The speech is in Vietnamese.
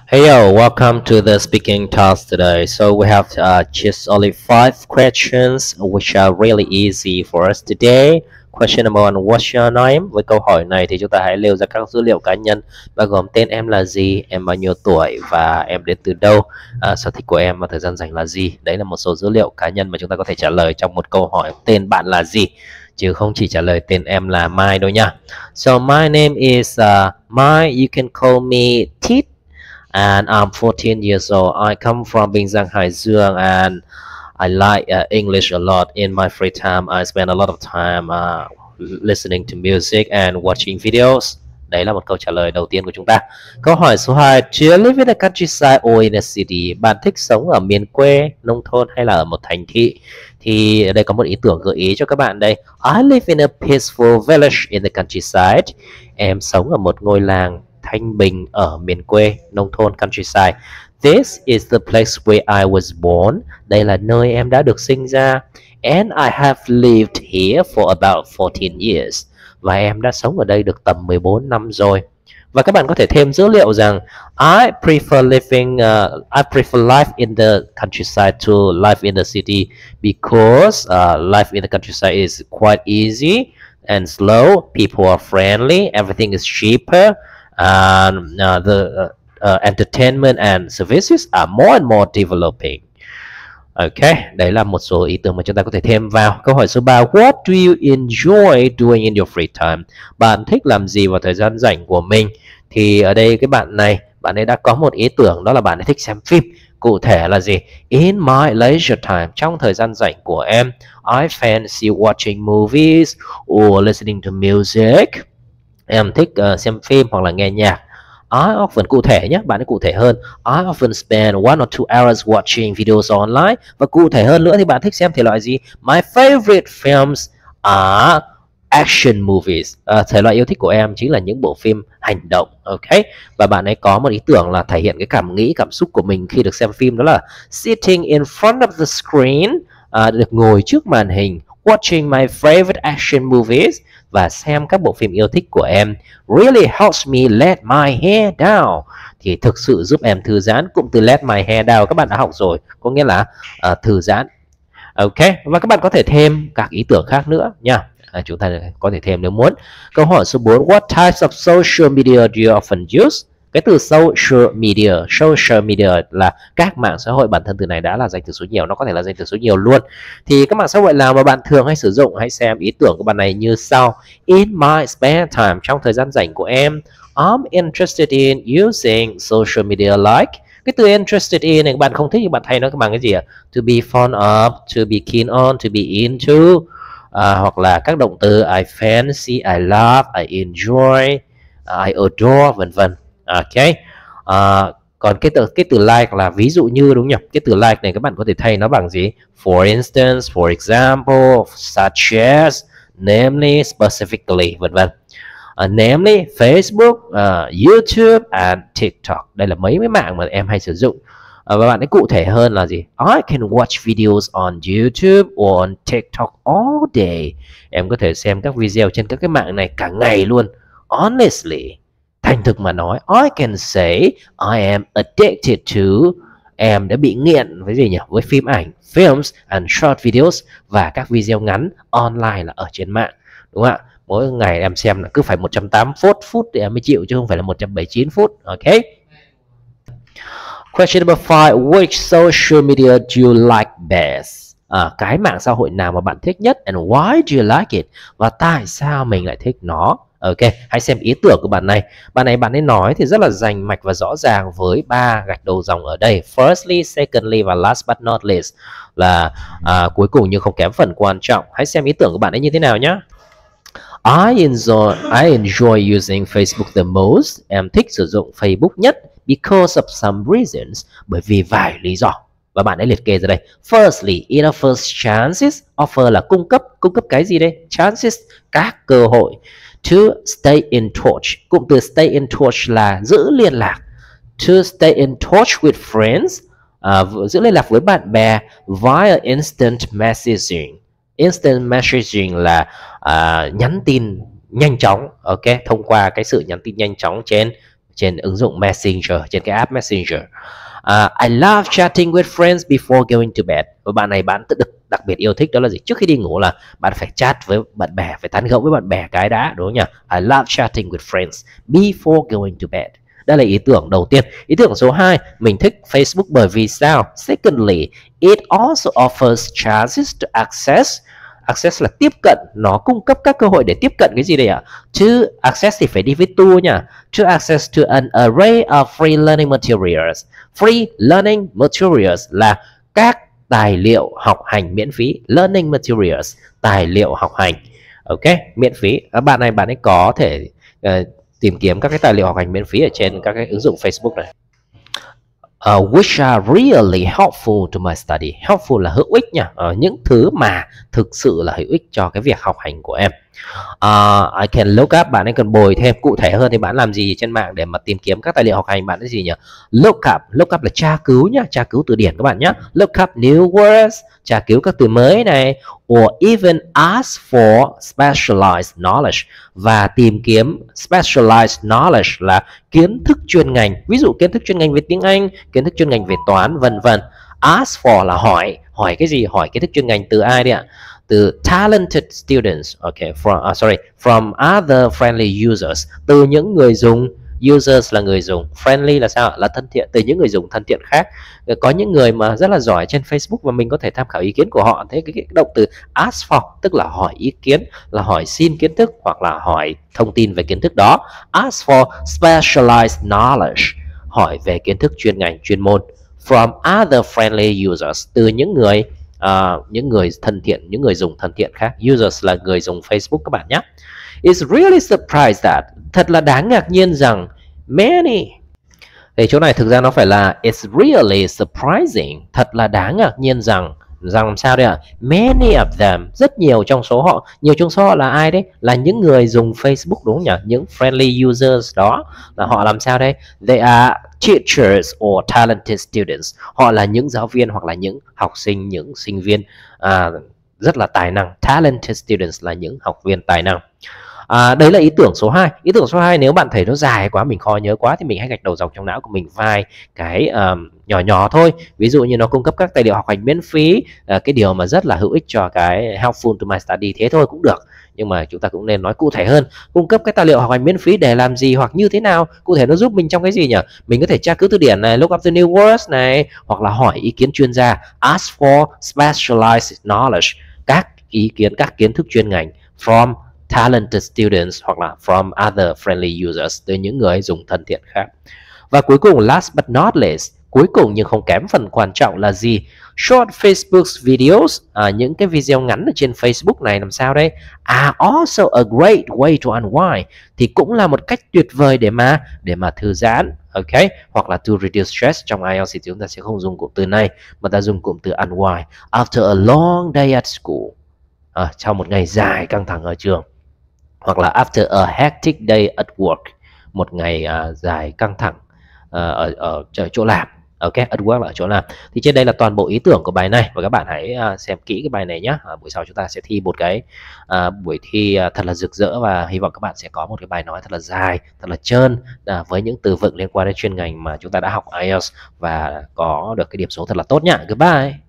Hey yo, welcome to the speaking task today. So we have just only 5 questions which are really easy for us today. Question number one, what's your name? Với câu hỏi này thì chúng ta hãy nêu ra các dữ liệu cá nhân bao gồm tên em là gì, em bao nhiêu tuổi và em đến từ đâu, sở thích của em và thời gian rảnh là gì. Đấy là một số dữ liệu cá nhân mà chúng ta có thể trả lời trong một câu hỏi tên bạn là gì, chứ không chỉ trả lời tên em là Mai đâu nha. So my name is Mai. You can call me Tít. And I'm 14 years old. I come from Binjang, Hải Dương, and I like English a lot. In my free time, I spend a lot of time listening to music and watching videos. Đấy là một câu trả lời đầu tiên của chúng ta. Câu hỏi số 2, do you live in a countryside or in a city? Bạn thích sống ở miền quê, nông thôn hay là ở một thành thị? Thì ở đây có một ý tưởng gợi ý cho các bạn đây. I live in a peaceful village in the countryside. Em sống ở một ngôi làng thanh bình ở miền quê, nông thôn, countryside. This is the place where I was born. Đây là nơi em đã được sinh ra. And I have lived here for about 14 years. Và em đã sống ở đây được tầm 14 năm rồi. Và các bạn có thể thêm dữ liệu rằng I prefer life in the countryside to life in the city because life in the countryside is quite easy and slow. People are friendly. Everything is cheaper. And the entertainment and services are more and more developing. Ok, đấy là một số ý tưởng mà chúng ta có thể thêm vào. Câu hỏi số 3, what do you enjoy doing in your free time? Bạn thích làm gì vào thời gian rảnh của mình? Thì ở đây cái bạn ấy đã có một ý tưởng, đó là bạn ấy thích xem phim. Cụ thể là gì? In my leisure time, trong thời gian rảnh của em, I fancy watching movies or listening to music. Em thích xem phim hoặc là nghe nhạc. I often, cụ thể nhé, bạn ấy cụ thể hơn. I often spend 1 or 2 hours watching videos online. Và cụ thể hơn nữa thì bạn thích xem thể loại gì? My favorite films are action movies. Thể loại yêu thích của em chính là những bộ phim hành động. Ok. Và bạn ấy có một ý tưởng là thể hiện cái cảm xúc của mình khi được xem phim, đó là sitting in front of the screen, được ngồi trước màn hình, watching my favorite action movies, và xem các bộ phim yêu thích của em really helps me let my hair down. Thì thực sự giúp em thư giãn. Cụm từ let my hair down các bạn đã học rồi, có nghĩa là thư giãn. Ok, và các bạn có thể thêm các ý tưởng khác nữa nha. Chúng ta có thể thêm nếu muốn. Câu hỏi số 4, what types of social media do you often use? Cái từ social media là các mạng xã hội, bản thân từ này đã là danh từ số nhiều, nó có thể là danh từ số nhiều luôn. Thì các mạng xã hội nào mà bạn thường hay sử dụng? Hãy xem ý tưởng của bạn này như sau. In my spare time, trong thời gian rảnh của em, I'm interested in using social media like. Cái từ interested in này các bạn không thích thì bạn thay nó bằng cái gì ạ? To be fond of, to be keen on, to be into, hoặc là các động từ I fancy, I love, I enjoy, I adore, vân vân. Ok. Còn cái từ like là ví dụ như, đúng nhỉ? Cái từ like này các bạn có thể thay nó bằng gì? For instance, for example, such as, namely, specifically, vân vân. Namely, Facebook, YouTube and TikTok. Đây là mấy mạng mà em hay sử dụng. Và bạn ấy cụ thể hơn là gì? I can watch videos on YouTube or on TikTok all day. Em có thể xem các video trên các cái mạng này cả ngày luôn. Honestly, thành thực mà nói, I can say I am addicted to. Em đã bị nghiện với gì nhỉ? Với phim ảnh, films and short videos, và các video ngắn online là ở trên mạng. Đúng không ạ? Mỗi ngày em xem là cứ phải 180 phút thì em mới chịu, chứ không phải là 179 phút. Ok. Question number 5, which social media do you like best? Cái mạng xã hội nào mà bạn thích nhất, and why do you like it? Và tại sao mình lại thích nó? Ok, hãy xem ý tưởng của bạn này. Bạn ấy nói thì rất là rành mạch và rõ ràng với 3 gạch đầu dòng ở đây. Firstly, secondly và last but not least, là cuối cùng nhưng không kém phần quan trọng. Hãy xem ý tưởng của bạn ấy như thế nào nhé. I enjoy using Facebook the most. Em thích sử dụng Facebook nhất because of some reasons, bởi vì vài lý do. Và bạn ấy liệt kê ra đây. Firstly, it offers chances. Offer là cung cấp cái gì đây? Chances, các cơ hội. To stay in touch. Cụm từ stay in touch là giữ liên lạc. To stay in touch with friends, giữ liên lạc với bạn bè via instant messaging. Instant messaging là nhắn tin nhanh chóng, ok, thông qua cái sự nhắn tin nhanh chóng trên trên ứng dụng Messenger, trên cái app Messenger. I love chatting with friends before going to bed. Và bạn này bạn đặc biệt yêu thích đó là gì? Trước khi đi ngủ là bạn phải chat với bạn bè, phải tán gẫu với bạn bè cái đã, đúng không nhỉ? I love chatting with friends before going to bed. Đây là ý tưởng đầu tiên. Ý tưởng số 2, mình thích Facebook bởi vì sao? Secondly, it also offers chances to access là tiếp cận, nó cung cấp các cơ hội để tiếp cận cái gì đây ạ? To access thì phải đi với to nha. To access to an array of free learning materials. Free learning materials là các tài liệu học hành miễn phí. Learning materials, tài liệu học hành. Ok, miễn phí. Bạn ấy có thể tìm kiếm các cái tài liệu học hành miễn phí ở trên các cái ứng dụng Facebook này. Which are really helpful to my study. Helpful là hữu ích nha, những thứ mà thực sự là hữu ích cho cái việc học hành của em. I can look up, bạn ấy cần bồi thêm cụ thể hơn thì bạn làm gì trên mạng để mà tìm kiếm các tài liệu học hành? Bạn ấy gì nhỉ? Look up là tra cứu nhá, tra cứu từ điển các bạn nhé. Look up new words, tra cứu các từ mới này, or even ask for specialized knowledge, và tìm kiếm specialized knowledge là kiến thức chuyên ngành, ví dụ kiến thức chuyên ngành về tiếng Anh, kiến thức chuyên ngành về toán, vân vân. Ask for là hỏi cái gì? Hỏi kiến thức chuyên ngành từ ai đấy ạ? Từ talented students, okay, from other friendly users, từ những người dùng. Users là người dùng, friendly là sao? Là thân thiện, từ những người dùng thân thiện khác. Có những người mà rất là giỏi trên Facebook và mình có thể tham khảo ý kiến của họ. Thế cái động từ ask for tức là hỏi ý kiến, là hỏi xin kiến thức hoặc là hỏi thông tin về kiến thức đó. Ask for specialized knowledge, hỏi về kiến thức chuyên ngành, chuyên môn. From other friendly users, từ những người thân thiện, những người dùng thân thiện khác. Users là người dùng Facebook các bạn nhé. It's really surprised that, thật là đáng ngạc nhiên rằng many, thì chỗ này thực ra nó phải là it's really surprising, thật là đáng ngạc nhiên rằng làm sao đây ạ? Many of them, rất nhiều trong số họ. Nhiều trong số họ là ai đấy? Là những người dùng Facebook, đúng không nhỉ? Những friendly users đó là họ làm sao đây? They are teachers or talented students. Họ là những giáo viên hoặc là những học sinh, những sinh viên rất là tài năng. Talented students là những học viên tài năng. Đấy là ý tưởng số 2. Ý tưởng số 2 nếu bạn thấy nó dài quá, mình khó nhớ quá thì mình hãy gạch đầu dòng trong não của mình vài cái nhỏ nhỏ thôi. Ví dụ như nó cung cấp các tài liệu học hành miễn phí, cái điều mà rất là hữu ích cho cái helpful to my study, thế thôi cũng được. Nhưng mà chúng ta cũng nên nói cụ thể hơn. Cung cấp cái tài liệu học hành miễn phí để làm gì hoặc như thế nào? Cụ thể nó giúp mình trong cái gì nhỉ? Mình có thể tra cứu từ điển này, look up the new words này, hoặc là hỏi ý kiến chuyên gia, ask for specialized knowledge, các ý kiến, các kiến thức chuyên ngành, from talented students hoặc là from other friendly users, từ những người dùng thân thiện khác. Và cuối cùng, last but not least, cuối cùng nhưng không kém phần quan trọng là gì? Short Facebook videos, những cái video ngắn ở trên Facebook này làm sao đây? Are also a great way to unwind, thì cũng là một cách tuyệt vời để mà thư giãn, ok? Hoặc là to reduce stress. Trong IELTS thì chúng ta sẽ không dùng cụm từ này mà ta dùng cụm từ unwind. After a long day at school, trong một ngày dài căng thẳng ở trường, hoặc là after a hectic day at work, một ngày dài căng thẳng ở chỗ làm. Ok, at work là ở chỗ làm. Thì trên đây là toàn bộ ý tưởng của bài này, và các bạn hãy xem kỹ cái bài này nhé. Buổi sau chúng ta sẽ thi một cái buổi thi thật là rực rỡ, và hy vọng các bạn sẽ có một cái bài nói thật là dài, thật là trơn, với những từ vựng liên quan đến chuyên ngành mà chúng ta đã học IELTS và có được cái điểm số thật là tốt nhá. Goodbye.